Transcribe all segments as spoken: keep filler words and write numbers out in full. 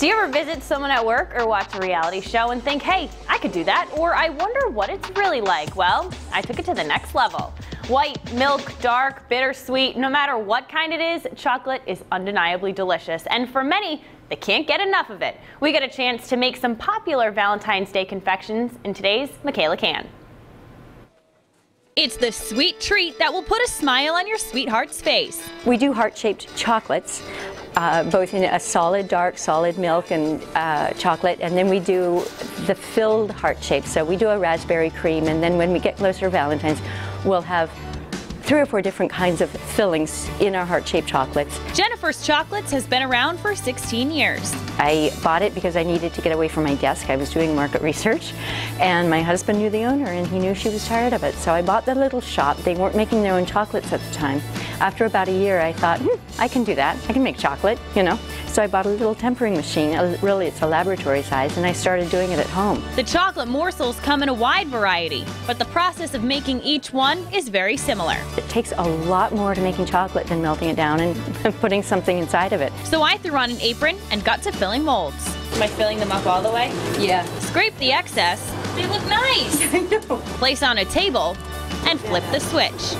Do you ever visit someone at work or watch a reality show and think, hey, I could do that, or I wonder what it's really like? Well, I took it to the next level. White, milk, dark, bittersweet, no matter what kind it is, chocolate is undeniably delicious. And for many, they can't get enough of it. We get a chance to make some popular Valentine's Day confections in today's Michaela Can. It's the sweet treat that will put a smile on your sweetheart's face. We do heart-shaped chocolates, uh, both in a solid dark, solid milk and uh, chocolate, and then we do the filled heart shape. So we do a raspberry cream, and then when we get closer to Valentine's, we'll have three or four different kinds of fillings in our heart-shaped chocolates. Jennifer's Chocolates has been around for sixteen years. I bought it because I needed to get away from my desk. I was doing market research, and my husband knew the owner, and he knew she was tired of it. So I bought the little shop. They weren't making their own chocolates at the time. After about a year, I thought, hmm, I can do that. I can make chocolate, you know. So I bought a little tempering machine. Really, it's a laboratory size, and I started doing it at home. The chocolate morsels come in a wide variety, but the process of making each one is very similar. It takes a lot more to making chocolate than melting it down and putting something inside of it. So I threw on an apron and got to filling molds. Am I filling them up all the way? Yeah. Scrape the excess. They look nice. I know. Place on a table and flip the switch.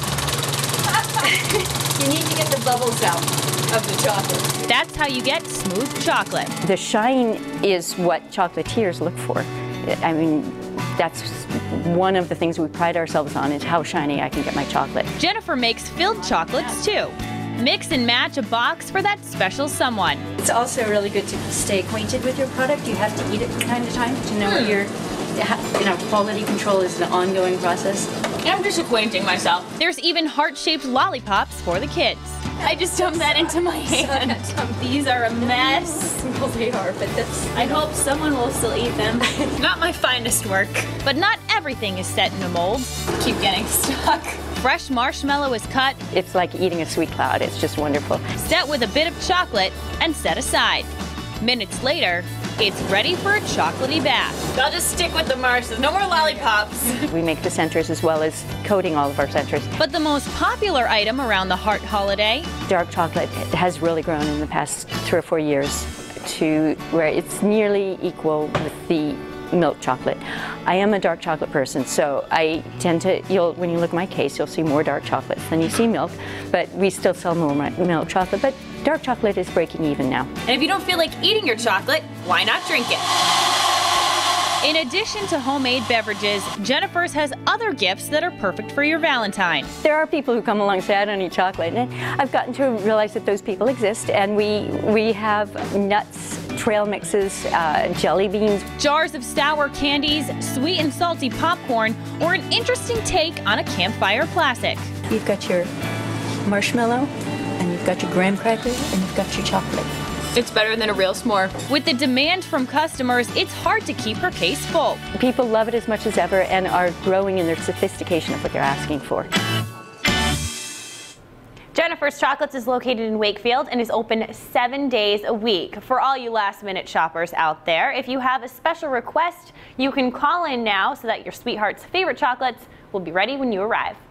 You need to get the bubbles out of the chocolate. That's how you get smooth chocolate. The shine is what chocolatiers look for. I mean, that's one of the things we pride ourselves on, is how shiny I can get my chocolate. Jennifer makes filled chocolates too. Mix and match a box for that special someone. It's also really good to stay acquainted with your product. You have to eat it from time to time to know what your, you know, quality control is an ongoing process. I'm just acquainting myself. There's even heart-shaped lollipops for the kids. I just dumped that into my hand. These are a mess. Well, they are, but that's... I hope someone will still eat them. Not my finest work. But not everything is set in a mold. Keep getting stuck. Fresh marshmallow is cut. It's like eating a sweet cloud. It's just wonderful. Set with a bit of chocolate and set aside. Minutes later, it's ready for a chocolatey bath. I'll just stick with the marshes. No more lollipops. We make the centers as well as coating all of our centers. But the most popular item around the heart holiday? Dark chocolate has really grown in the past three or four years to where it's nearly equal with the milk chocolate. I am a dark chocolate person, so I tend to, you'll, when you look at my case, you'll see more dark chocolates than you see milk, but we still sell more milk chocolate, but dark chocolate is breaking even now. And if you don't feel like eating your chocolate, why not drink it? In addition to homemade beverages, Jennifer's has other gifts that are perfect for your Valentine. There are people who come along and say, I don't eat chocolate, and I've gotten to realize that those people exist, and we, we have nuts, trail mixes, uh, jelly beans. Jars of sour candies, sweet and salty popcorn, or an interesting take on a campfire classic. You've got your marshmallow, and you've got your graham crackers, and you've got your chocolate. It's better than a real s'more. With the demand from customers, it's hard to keep her case full. People love it as much as ever and are growing in their sophistication of what they're asking for. Jennifer's Chocolates is located in Wakefield and is open seven days a week. For all you last-minute shoppers out there, if you have a special request, you can call in now so that your sweetheart's favorite chocolates will be ready when you arrive.